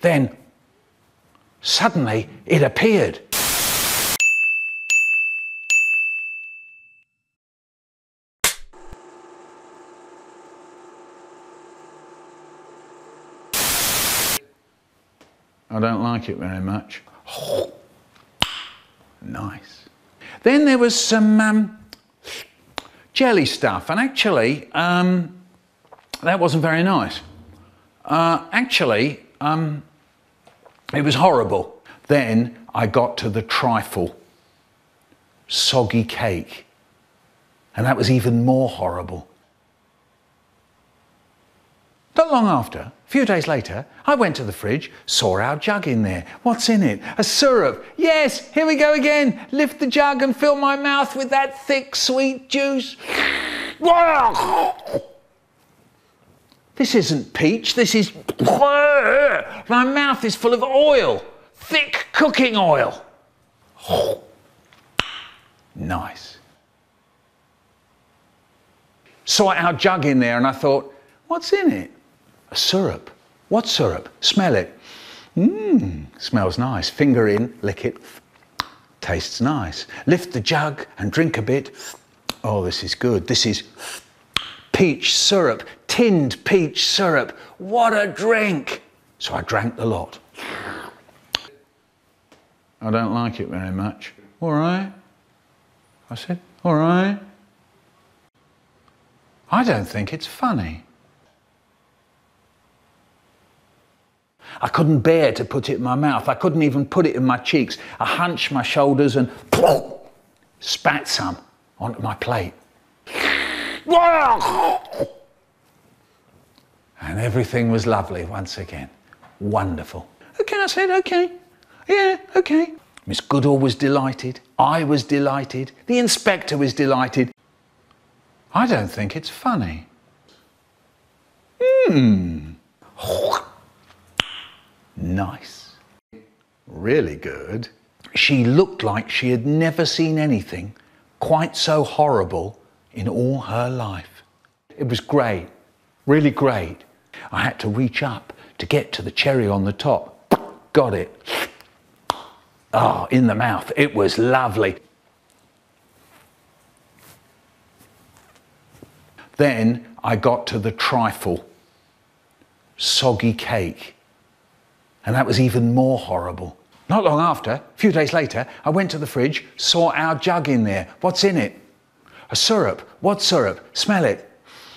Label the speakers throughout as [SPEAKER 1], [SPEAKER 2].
[SPEAKER 1] Then, suddenly, it appeared. I don't like it very much. Oh, nice. Then there was some jelly stuff, and actually, that wasn't very nice. It was horrible. Then I got to the trifle, soggy cake, and that was even more horrible. Not long after, a few days later, I went to the fridge, saw our jug in there. What's in it? A syrup. Yes, here we go again. Lift the jug and fill my mouth with that thick, sweet juice. This isn't peach, this is... My mouth is full of oil, thick cooking oil. Nice. Saw our jug in there and I thought, what's in it? A syrup. What syrup? Smell it. Smells nice. Finger in, lick it. Tastes nice. Lift the jug and drink a bit. Oh, this is good. This is peach syrup, tinned peach syrup. What a drink! So I drank the lot. I don't like it very much. All right. I said, all right. I don't think it's funny. I couldn't bear to put it in my mouth. I couldn't even put it in my cheeks. I hunched my shoulders and spat some onto my plate. And everything was lovely once again. Wonderful. Okay, I said, okay. Yeah, okay. Miss Goodall was delighted. I was delighted. The inspector was delighted. I don't think it's funny. Nice. Really good. She looked like she had never seen anything quite so horrible in all her life. It was great. Really great. I had to reach up to get to the cherry on the top. Got it. Oh, in the mouth. It was lovely. Then I got to the trifle, soggy cake, and that was even more horrible. Not long after, a few days later, I went to the fridge, saw our jug in there. What's in it? A syrup. What syrup? Smell it.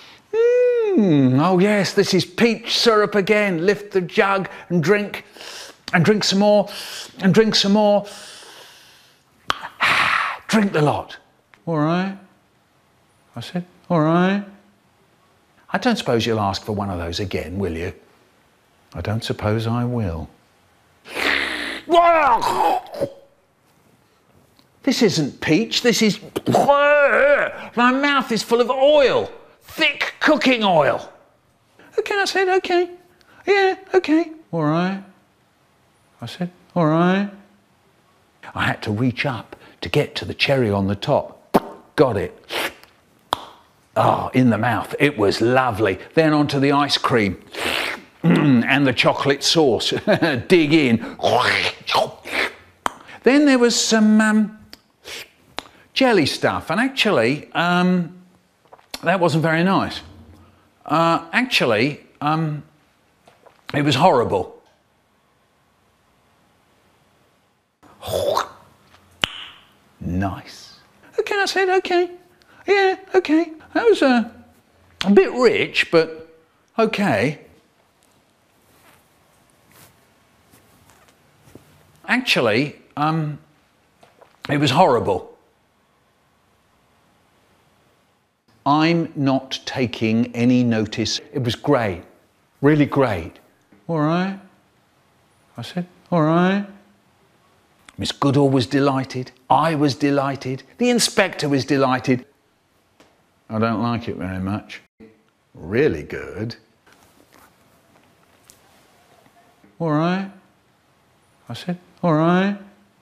[SPEAKER 1] Oh yes, this is peach syrup again. Lift the jug and drink some more, and drink some more. Drink the lot. All right. I said, all right. I don't suppose you'll ask for one of those again, will you? I don't suppose I will. This isn't peach, this is... My mouth is full of oil, thick cooking oil. Okay, I said, okay. Yeah, okay. All right. I said, all right. I had to reach up to get to the cherry on the top. Got it. Oh, in the mouth. It was lovely. Then onto the ice cream. And the chocolate sauce. Dig in. Then there was some jelly stuff. And actually, that wasn't very nice. It was horrible. Nice. Okay, I said, okay. Yeah, okay. That was a bit rich, but okay. Actually, it was horrible. I'm not taking any notice. It was great. Really great. All right. I said, all right. Miss Goodall was delighted. I was delighted. The inspector was delighted. I don't like it very much. Really good. All right. I said, all right.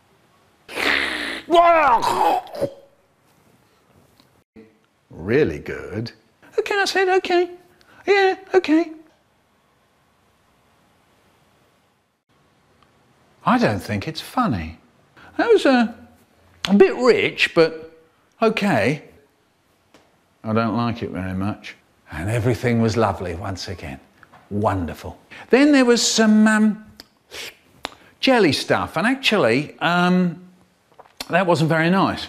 [SPEAKER 1] Really good. Okay, I said, okay. Yeah, okay. I don't think it's funny. That was a bit rich, but okay. I don't like it very much. And everything was lovely once again. Wonderful. Then there was some jelly stuff, and actually, that wasn't very nice.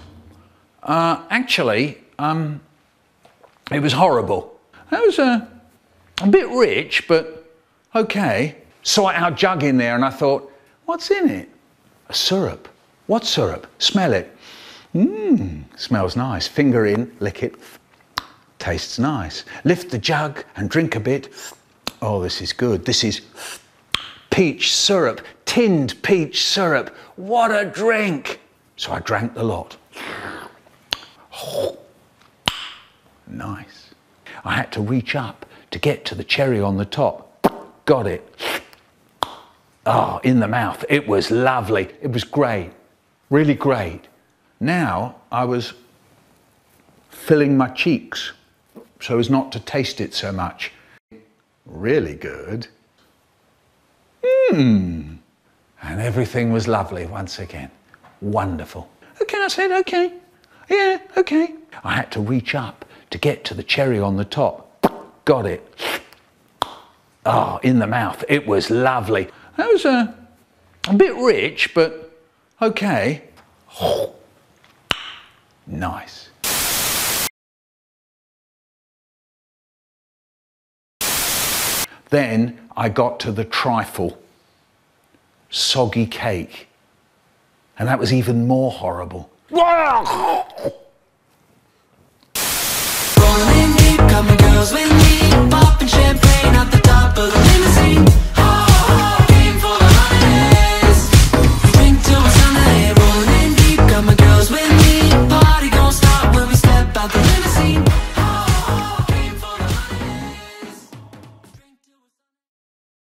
[SPEAKER 1] It was horrible. That was a bit rich, but okay. Saw our jug in there and I thought, what's in it? A syrup. What syrup? Smell it. Smells nice. Finger in, lick it. Tastes nice. Lift the jug and drink a bit. Oh, this is good. This is peach syrup, tinned peach syrup. What a drink. So I drank the lot. Nice. I had to reach up to get to the cherry on the top. Got it. Oh, in the mouth. It was lovely. It was great. Really great. Now I was filling my cheeks so as not to taste it so much. Really good. And everything was lovely once again. Wonderful. Okay, I said, okay. Yeah, okay. I had to reach up to get to the cherry on the top. Got it. Oh, in the mouth. It was lovely. That was a bit rich, but okay. Nice. Then I got to the trifle. Soggy cake. And that was even more horrible.
[SPEAKER 2] Rolling in deep, coming girls with me, popping champagne at the top of the limousine.